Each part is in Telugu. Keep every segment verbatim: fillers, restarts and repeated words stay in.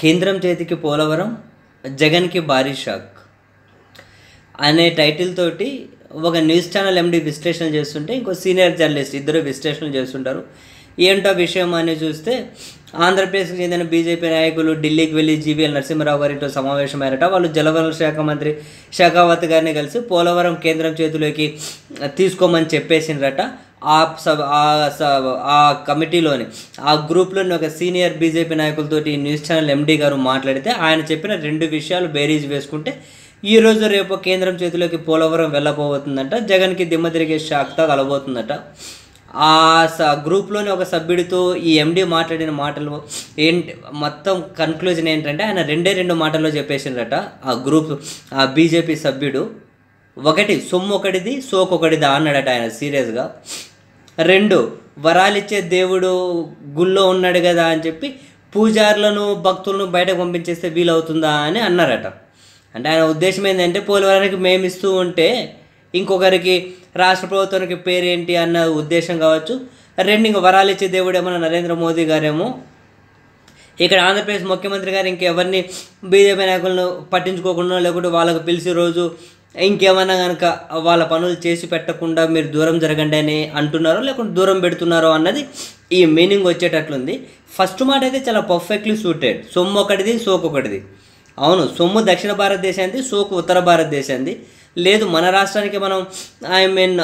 కేంద్రం చేతికి పోలవరం, జగన్కి భారీ షాక్ అనే టైటిల్ తోటి ఒక న్యూస్ ఛానల్ ఎండి విశ్లేషణ చేస్తుంటే ఇంకో సీనియర్ జర్నలిస్ట్ ఇద్దరు విశ్లేషణలు చేస్తుంటారు. ఏంటో విషయం అని చూస్తే ఆంధ్రప్రదేశ్కి చెందిన బీజేపీ నాయకులు ఢిల్లీకి వెళ్ళి జీవీఎల్ నరసింహారావు గారితో సమావేశమయ్యారట. వాళ్ళు జలవనరుల శాఖ మంత్రి షెకావత్ గారిని కలిసి పోలవరం కేంద్రం చేతిలోకి తీసుకోమని చెప్పేసిండ్రట. ఆ సబ్ ఆ కమిటీలోని ఆ గ్రూప్లోని ఒక సీనియర్ బీజేపీ నాయకులతోటి న్యూస్ ఛానల్ ఎండీ గారు మాట్లాడితే ఆయన చెప్పిన రెండు విషయాలు బేరీజ్ వేసుకుంటే ఈరోజు రేపు కేంద్రం చేతిలోకి పోలవరం వెళ్ళబోతుందంట. జగన్కి దిమ్మ తిరిగే షాక్తో కలబోతుందట. ఆ స గ్రూప్లోని ఒక సభ్యుడితో ఈ ఎండీ మాట్లాడిన మాటలు ఏంటి మొత్తం కన్క్లూజన్ ఏంటంటే ఆయన రెండే రెండు మాటల్లో చెప్పేసిందట ఆ గ్రూప్ ఆ బీజేపీ సభ్యుడు. ఒకటి సొమ్ము ఒకటిది సోకు ఒకటిదా అన్నాడట ఆయన సీరియస్గా. రెండు వరాలిచ్చే దేవుడు గుళ్ళో ఉన్నాడు కదా అని చెప్పి పూజారులను భక్తులను బయటకు పంపించేస్తే వీలవుతుందా అని అన్నారట. అంటే ఆయన ఉద్దేశం ఏంటంటే పోలవరానికి మేము ఇస్తూ ఉంటే ఇంకొకరికి రాష్ట్ర ప్రభుత్వానికి పేరేంటి అన్న ఉద్దేశం కావచ్చు. రెండు ఇంక వరాలిచ్చే దేవుడేమో నరేంద్ర మోదీ గారేమో ఇక్కడ ఆంధ్రప్రదేశ్ ముఖ్యమంత్రి గారు ఇంకెవరిని బీజేపీ నాయకులను పట్టించుకోకుండా లేకుంటే వాళ్ళకు పిలిచి రోజు ఇంకేమన్నా కనుక వాళ్ళ పనులు చేసి పెట్టకుండా మీరు దూరం జరగండి అని అంటున్నారో లేకుంటే దూరం పెడుతున్నారో అన్నది ఈ మీనింగ్ వచ్చేటట్లుంది. ఫస్ట్ మాట అయితే చాలా పర్ఫెక్ట్లీ సూటెడ్. సొమ్ము ఒకటిది సోకు ఒకటిది. అవును, సొమ్ము దక్షిణ భారతదేశానికి, సోకు ఉత్తర భారతదేశానికి. లేదు మన రాష్ట్రానికి మనం ఐ మీన్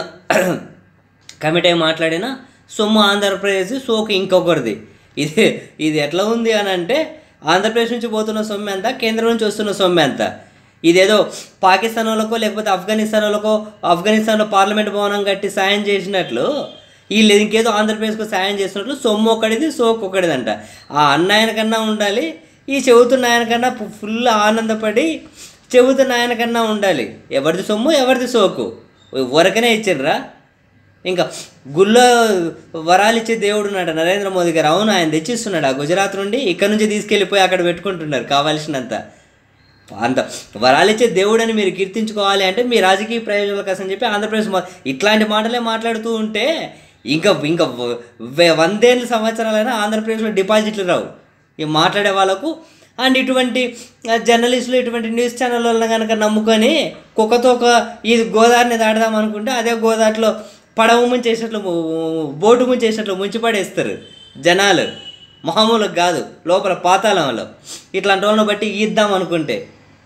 కమిటీ మాట్లాడిన సొమ్ము ఆంధ్రప్రదేశ్, సోకు ఇంకొకరిది. ఇది ఇది ఎట్లా ఉంది అని అంటే ఆంధ్రప్రదేశ్ నుంచి పోతున్న సొమ్ము ఎంత, కేంద్రం నుంచి వస్తున్న సొమ్ము ఎంత. ఇదేదో పాకిస్తాన్ వాళ్ళకో లేకపోతే ఆఫ్ఘనిస్తాన్ వాళ్ళకో ఆఫ్ఘనిస్తాన్లో పార్లమెంట్ భవనం కట్టి సాయం చేసినట్లు వీళ్ళు ఇంకేదో ఆంధ్రప్రదేశ్కు సాయం చేసినట్లు సొమ్ము ఒకటిది సోకు ఒకటిదంట. ఆ అన్నాయన కన్నా ఉండాలి, ఈ చెబుతున్న ఆయన కన్నా ఫుల్ ఆనందపడి చెబుతున్న ఆయన కన్నా ఉండాలి. ఎవరిది సొమ్ము ఎవరిది సోకు ఊరకనే ఇచ్చిండ్రా. ఇంకా గుళ్ళో వరాలు ఇచ్చే దేవుడు ఉన్నాడు నరేంద్ర మోదీ గారు. అవును, ఆయన తెచ్చిస్తున్నాడు ఆ గుజరాత్ నుండి, ఇక్కడ నుంచి తీసుకెళ్ళిపోయి అక్కడ పెట్టుకుంటున్నారు కావాల్సినంత. అంత వరాలు ఇచ్చే దేవుడు అని మీరు కీర్తించుకోవాలి అంటే మీ రాజకీయ ప్రయోజనాల కోసం చెప్పి ఆంధ్రప్రదేశ్ ఇట్లాంటి మాటలే మాట్లాడుతూ ఉంటే ఇంకా ఇంకా వందేళ్ళ సంవత్సరాలైనా ఆంధ్రప్రదేశ్లో డిపాజిట్లు రావు ఈ మాట్లాడే వాళ్ళకు. అండ్ ఇటువంటి జర్నలిస్టులు ఇటువంటి న్యూస్ ఛానల్ వాళ్ళని కనుక నమ్ముకొని కుక్కతో ఒక ఇది గోదావరిని దాడదాం అనుకుంటే అదే గోదావరిలో పడవ ముంచేసినట్లు బోటు ముంచేసినట్లు ముంచి పడేస్తారు జనాలు. మామూలుగా కాదు, లోపల పాతాళంలో ఇట్లాంటి వాళ్ళని బట్టి ఇద్దాం అనుకుంటే.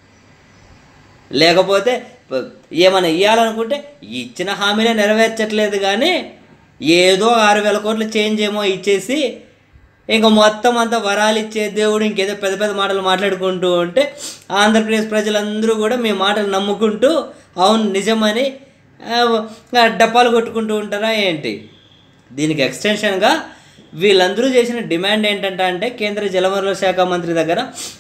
లేకపోతే ఏమైనా ఇవ్వాలనుకుంటే ఇచ్చిన హామీలే నెరవేర్చట్లేదు కానీ ఏదో ఆరు వేల కోట్లు చేంజ్ ఏమో ఇచ్చేసి ఇంకా మొత్తం అంతా వరాలు ఇచ్చే దేవుడు ఇంకేదో పెద్ద పెద్ద మాటలు మాట్లాడుకుంటూ ఉంటే ఆంధ్రప్రదేశ్ ప్రజలందరూ కూడా మీ మాటలు నమ్ముకుంటూ అవును నిజమని డప్పాలు కొట్టుకుంటూ ఉంటారా ఏంటి. దీనికి ఎక్స్టెన్షన్గా వీళ్ళందరూ చేసిన డిమాండ్ ఏంటంటే అంటే కేంద్ర జలవనరుల శాఖ మంత్రి దగ్గర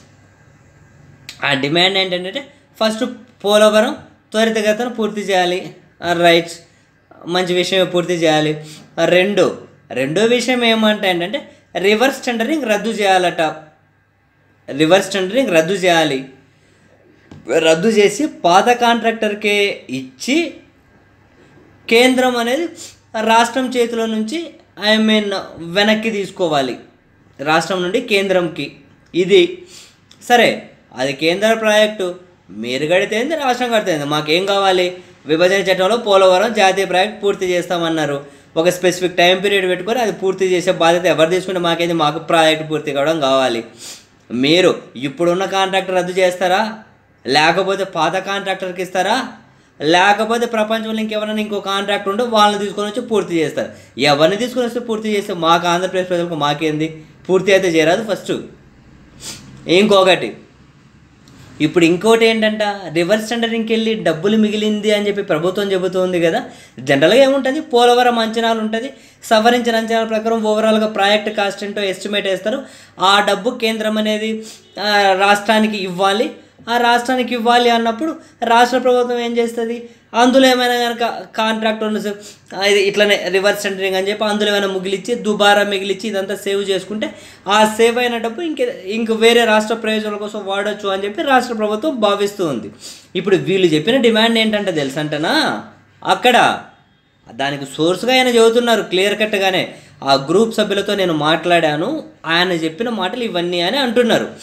ఆ డిమాండ్ ఏంటంటే ఫస్ట్ పోలవరం త్వరితగతిన పూర్తి చేయాలి. రైట్, మంచి విషయం పూర్తి చేయాలి. రెండు రెండో విషయం ఏమంటే ఏంటంటే రివర్స్ టెండరింగ్ రద్దు చేయాలట. రివర్స్ టెండరింగ్ రద్దు చేయాలి. రద్దు చేసి పాత కాంట్రాక్టర్కే ఇచ్చి కేంద్రం అనేది రాష్ట్రం చేతిలో నుంచి ఐ మీన్ వెనక్కి తీసుకోవాలి, రాష్ట్రం నుండి కేంద్రంకి. ఇది సరే, అది కేంద్ర ప్రాజెక్టు, మీరు కడితేంది రాష్ట్రం కడితేంది, మాకేం కావాలి? విభజన చట్టంలో పోలవరం జాతీయ ప్రాజెక్ట్ పూర్తి చేస్తామన్నారు. ఒక స్పెసిఫిక్ టైం పీరియడ్ పెట్టుకొని అది పూర్తి చేసే బాధ్యత ఎవరు తీసుకుంటే మాకేంది, మాకు ప్రాజెక్ట్ పూర్తి కావడం కావాలి. మీరు ఇప్పుడున్న కాంట్రాక్టర్ రద్దు చేస్తారా, లేకపోతే పాత కాంట్రాక్టర్కి ఇస్తారా, లేకపోతే ప్రపంచంలో ఇంకెవరైనా ఇంకో కాంట్రాక్ట్ ఉంటే వాళ్ళని తీసుకొని వచ్చి పూర్తి చేస్తారు. ఎవరిని తీసుకొని వస్తే పూర్తి చేస్తే మాకు ఆంధ్రప్రదేశ్ ప్రజలకు మాకేంది, పూర్తి అయితే చేయరాదు ఫస్ట్. ఇంకొకటి ఇప్పుడు ఇంకోటి ఏంటంట, రివర్స్ టెండరింగ్కి వెళ్ళి డబ్బులు మిగిలింది అని చెప్పి ప్రభుత్వం చెబుతుంది కదా. జనరల్గా ఏముంటుంది, పోలవరం అంచనాలు ఉంటుంది, సవరించిన అంచనాల ప్రకారం ఓవరాల్గా ప్రాజెక్ట్ కాస్ట్ ఏంటో ఎస్టిమేట్ వేస్తారు. ఆ డబ్బు కేంద్రం అనేది రాష్ట్రానికి ఇవ్వాలి. ఆ రాష్ట్రానికి ఇవ్వాలి అన్నప్పుడు రాష్ట్ర ప్రభుత్వం ఏం చేస్తుంది, అందులో ఏమైనా కనుక కాంట్రాక్ట్ ఇది ఇట్లనే రివర్స్ టెండరింగ్ అని చెప్పి అందులో ఏమైనా మిగిలిచ్చి దుబారా మిగిలిచ్చి ఇదంతా సేవ్ చేసుకుంటే ఆ సేవ్ అయిన డబ్బు ఇంకే ఇంక వేరే రాష్ట్ర ప్రయోజనాల కోసం వాడచ్చు అని చెప్పి రాష్ట్ర ప్రభుత్వం భావిస్తూ ఉంది. ఇప్పుడు వీళ్ళు చెప్పిన డిమాండ్ ఏంటంటే తెలుసంటనా, అక్కడ దానికి సోర్స్గా ఆయన చెబుతున్నారు క్లియర్ కట్గానే. ఆ గ్రూప్ సభ్యులతో నేను మాట్లాడాను, ఆయన చెప్పిన మాటలు ఇవన్నీ అని అంటున్నారు.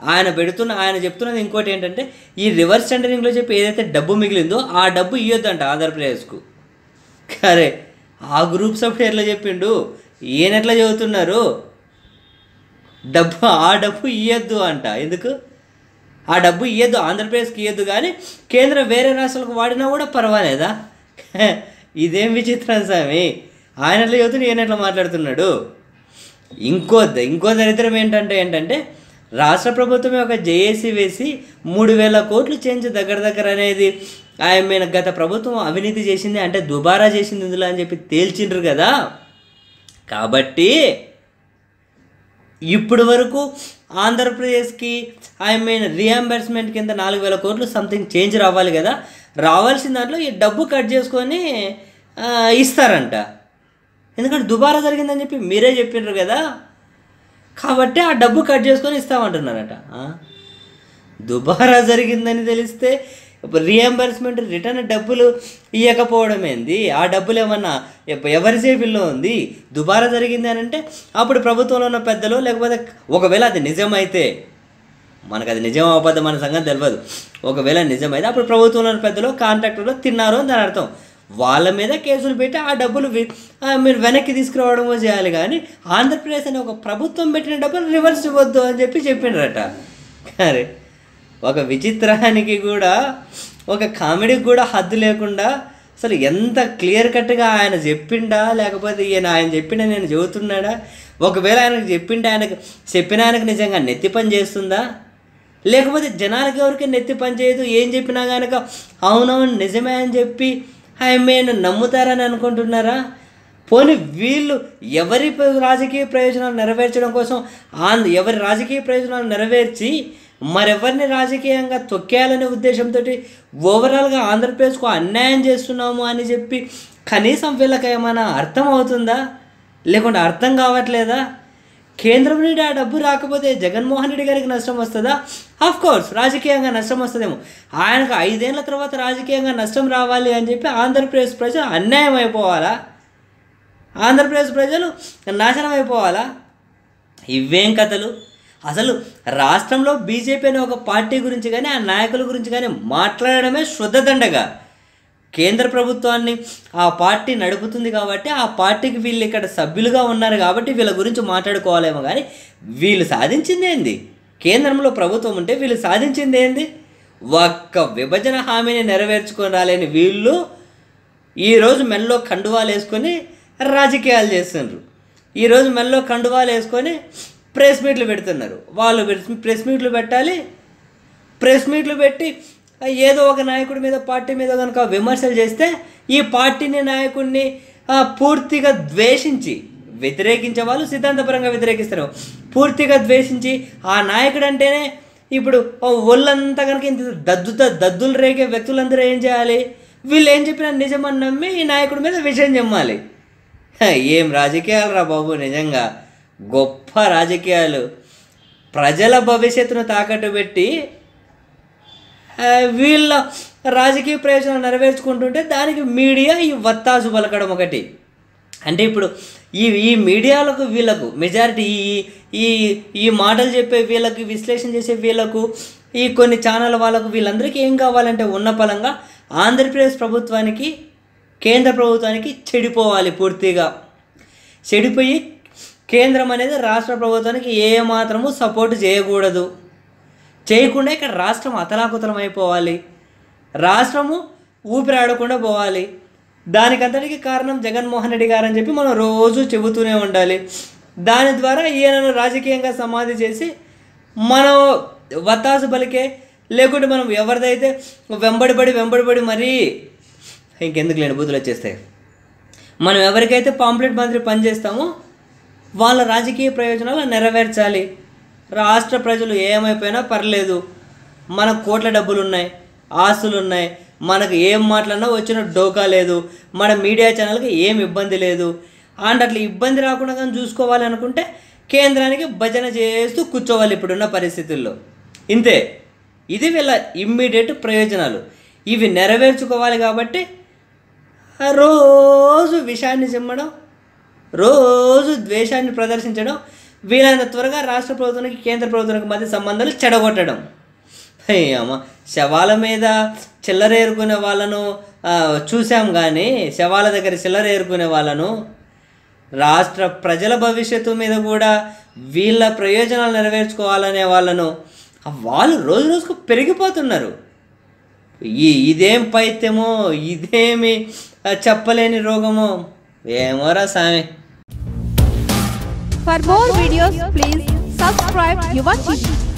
ఆయన పెడుతున్న ఆయన చెప్తున్నది ఇంకోటి ఏంటంటే, ఈ రివర్స్ టెండరింగ్లో చెప్పి ఏదైతే డబ్బు మిగిలిందో ఆ డబ్బు ఇవ్వద్దంట ఆంధ్రప్రదేశ్కు. సరే, ఆ గ్రూప్ సభ్యుడు ఎట్లా చెప్పిండు, ఈయన ఎట్లా చదువుతున్నారు, డబ్బు ఆ డబ్బు ఇవ్వద్దు అంట. ఎందుకు ఆ డబ్బు ఇవ్వద్దు, ఆంధ్రప్రదేశ్కి ఇవ్వద్దు, కానీ కేంద్రం వేరే రాష్ట్రాలకు వాడినా కూడా పర్వాలేదా? ఇదేం విచిత్రం స్వామి, ఆయన ఎట్లా చదువుతున్నా ఈయన ఎట్లా మాట్లాడుతున్నాడు. ఇంకో ఇంకో దరిద్రం ఏంటంటే ఏంటంటే రాష్ట్ర ప్రభుత్వమే ఒక జేఏసీ వేసి మూడు వేల కోట్లు చేంజ్ దగ్గర దగ్గర అనేది ఆయన గత ప్రభుత్వం అవినీతి చేసింది, అంటే దుబారా చేసింది ఇందులో అని చెప్పి తేల్చిండ్రు కదా. కాబట్టి ఇప్పుడు వరకు ఆంధ్రప్రదేశ్కి ఐ మీన్ రీఎంబర్స్మెంట్ కింద నాలుగు వేల కోట్లు సంథింగ్ చేంజ్ రావాలి కదా. రావాల్సిన దాంట్లో ఈ డబ్బు కట్ చేసుకొని ఇస్తారంట. ఎందుకంటే దుబారా జరిగిందని చెప్పి మీరే చెప్పిండ్రు కదా, కాబట్టి ఆ డబ్బు కట్ చేసుకొని ఇస్తామంటున్నారట. దుబారా జరిగిందని తెలిస్తే రీఎంబర్స్మెంట్ రిటర్న్ డబ్బులు ఇవ్వకపోవడం ఏంది? ఆ డబ్బులు ఏమన్నా ఎవరి జేబుల్లో ఉంది? దుబారా జరిగింది అని అంటే అప్పుడు ప్రభుత్వంలో ఉన్న పెద్దలు, లేకపోతే ఒకవేళ అది నిజమైతే, మనకు అది నిజం అబద్ధం మన సంగతి తెలియదు, ఒకవేళ నిజమైతే అప్పుడు ప్రభుత్వంలో ఉన్న పెద్దలు కాంట్రాక్టర్లు తిన్నారు అని దాని అర్థం. వాళ్ళ మీద కేసులు పెట్టి ఆ డబ్బులు మీరు వెనక్కి తీసుకురావడమో చేయాలి, కానీ ఆంధ్రప్రదేశ్ అనే ఒక ప్రభుత్వం పెట్టిన డబ్బులు రివర్స్ ఇవ్వద్దు అని చెప్పి చెప్పిండ్రట. అరే, ఒక విచిత్రానికి కూడా, ఒక కామెడీకి కూడా హద్దు లేకుండా అసలు ఎంత క్లియర్ కట్గా ఆయన చెప్పిండా, లేకపోతే ఈయన ఆయన చెప్పిన నేను చెబుతున్నాడా? ఒకవేళ ఆయనకు చెప్పిండే ఆయనకు చెప్పిన ఆయనకు నిజంగా నెత్తి పని చేస్తుందా, లేకపోతే జనాలకి ఎవరికి నెత్తి పని చేయదు, ఏం చెప్పినా కనుక అవునవును నిజమే అని చెప్పి ఐ మీన్ నమ్ముతారని అనుకుంటున్నారా? పోనీ వీళ్ళు ఎవరి రాజకీయ ప్రయోజనాలు నెరవేర్చడం కోసం ఆంధ్ర ఎవరి రాజకీయ ప్రయోజనాలు నెరవేర్చి మరెవరిని రాజకీయంగా తొక్కేయాలనే ఉద్దేశంతో ఓవరాల్గా ఆంధ్రప్రదేశ్కు అన్యాయం చేస్తున్నాము అని చెప్పి కనీసం వీళ్ళకి ఏమైనా అర్థం అవుతుందా, లేకుంటే అర్థం కావట్లేదా? కేంద్రం నుండి ఆ డబ్బు రాకపోతే జగన్మోహన్ రెడ్డి గారికి నష్టం వస్తుందా? ఆఫ్కోర్స్ రాజకీయంగా నష్టం వస్తుందేమో. ఆయనకు ఐదేళ్ల తర్వాత రాజకీయంగా నష్టం రావాలి అని చెప్పి ఆంధ్రప్రదేశ్ ప్రజలు అన్యాయం అయిపోవాలా? ఆంధ్రప్రదేశ్ ప్రజలు నాశనం అయిపోవాలా? ఇవేం కథలు? అసలు రాష్ట్రంలో బీజేపీ అనే ఒక పార్టీ గురించి కానీ ఆ నాయకుల గురించి కానీ మాట్లాడడమే శ్రద్ధదండగా. కేంద్ర ప్రభుత్వాన్ని ఆ పార్టీ నడుపుతుంది కాబట్టి ఆ పార్టీకి వీళ్ళు ఇక్కడ సభ్యులుగా ఉన్నారు కాబట్టి వీళ్ళ గురించి మాట్లాడుకోవాలేమో, కానీ వీళ్ళు సాధించింది ఏంది? కేంద్రంలో ప్రభుత్వం ఉంటే వీళ్ళు సాధించింది ఏంది? ఒక్క విభజన హామీని నెరవేర్చుకొని రాలేని వీళ్ళు ఈరోజు మెల్లో కండువాలు వేసుకొని రాజకీయాలు చేస్తున్నారు. ఈరోజు మెల్లో కండువాలు వేసుకొని ప్రెస్ మీట్లు పెడుతున్నారు. వాళ్ళు ప్రెస్ మీట్లు పెట్టాలి, ప్రెస్ మీట్లు పెట్టి ఏదో ఒక నాయకుడి మీద పార్టీ మీద కనుక విమర్శలు చేస్తే ఈ పార్టీని నాయకుడిని పూర్తిగా ద్వేషించి వ్యతిరేకించే వాళ్ళు సిద్ధాంతపరంగా వ్యతిరేకిస్తారు. పూర్తిగా ద్వేషించి ఆ నాయకుడు అంటేనే ఇప్పుడు ఒళ్ళంతా కనుక ఇంత దద్దుత దద్దులు రేగే వ్యక్తులందరూ ఏం చేయాలి? వీళ్ళు ఏం చెప్పినా నిజమని నమ్మి ఈ నాయకుడి మీద విషయం చెప్పాలి. ఏం రాజకీయాలు రా బాబు, నిజంగా గొప్ప రాజకీయాలు. ప్రజల భవిష్యత్తును తాకట్టు పెట్టి వీళ్ళ రాజకీయ ప్రయోజనాలు నెరవేర్చుకుంటుంటే దానికి మీడియా ఈ వత్తాసు పలకడం ఒకటి. అంటే ఇప్పుడు ఈ ఈ మీడియాలకు వీళ్ళకు మెజారిటీ ఈ ఈ ఈ మాటలు చెప్పే వీళ్ళకి, విశ్లేషణ చేసే వీళ్ళకు, ఈ కొన్ని ఛానల్ వాళ్ళకు, వీళ్ళందరికీ ఏం కావాలంటే ఉన్న పలంగా ఆంధ్రప్రదేశ్ ప్రభుత్వానికి, కేంద్ర ప్రభుత్వానికి చెడిపోవాలి, పూర్తిగా చెడిపోయి కేంద్రం అనేది రాష్ట్ర ప్రభుత్వానికి ఏ మాత్రము సపోర్ట్ చేయకూడదు. చేయకుండా ఇక్కడ రాష్ట్రం అతలాకుతలం అయిపోవాలి, రాష్ట్రము ఊపిరాడకుండా పోవాలి. దానికంతటికి కారణం జగన్మోహన్ రెడ్డి గారు అని చెప్పి మనం రోజు చెబుతూనే ఉండాలి. దాని ద్వారా ఈయనను రాజకీయంగా సమాధి చేసి మనం వత్తాసు పలికే, లేకుంటే మనం ఎవరిదైతే వెంబడిపడి వెంబడిపడి మరీ ఇంకెందుకు లేని బూతులు వచ్చేస్తాయి. మనం ఎవరికైతే పాంప్లెట్ మంత్రి పనిచేస్తామో వాళ్ళ రాజకీయ ప్రయోజనాలు నెరవేర్చాలి. రాష్ట్ర ప్రజలు ఏమైపోయినా పర్లేదు, మనకు కోట్ల డబ్బులు ఉన్నాయి, ఆస్తులు ఉన్నాయి, మనకు ఏం మాట్లాడినా వచ్చిన డోకా లేదు, మన మీడియా ఛానల్కి ఏం ఇబ్బంది లేదు. అండ్ అట్లా ఇబ్బంది రాకుండా కానీ చూసుకోవాలి అనుకుంటే కేంద్రానికి భజన చేస్తూ కూర్చోవాలి ఇప్పుడున్న పరిస్థితుల్లో. ఇంతే, ఇది వీళ్ళ ఇమ్మీడియట్ ప్రయోజనాలు. ఇవి నెరవేర్చుకోవాలి కాబట్టి రోజు విషాన్ని చిమ్మడం, రోజు ద్వేషాన్ని ప్రదర్శించడం, వీలైనంత త్వరగా రాష్ట్ర ప్రభుత్వానికి కేంద్ర ప్రభుత్వానికి మధ్య సంబంధాలు చెడగొట్టడం. అమ్మ శవాల మీద చిల్లరేరుకునే వాళ్ళను చూసాం, కానీ శవాల దగ్గర చిల్లరేరుకునే వాళ్ళను, రాష్ట్ర ప్రజల భవిష్యత్తు మీద కూడా వీళ్ళ ప్రయోజనాలు నెరవేర్చుకోవాలనే వాళ్ళను వాళ్ళు రోజు రోజుకు పెరిగిపోతున్నారు. ఈ ఇదేం పైత్యమో, ఇదేమి చెప్పలేని రోగమో ఏమోరా సామి. For more videos, please subscribe Yuva T V.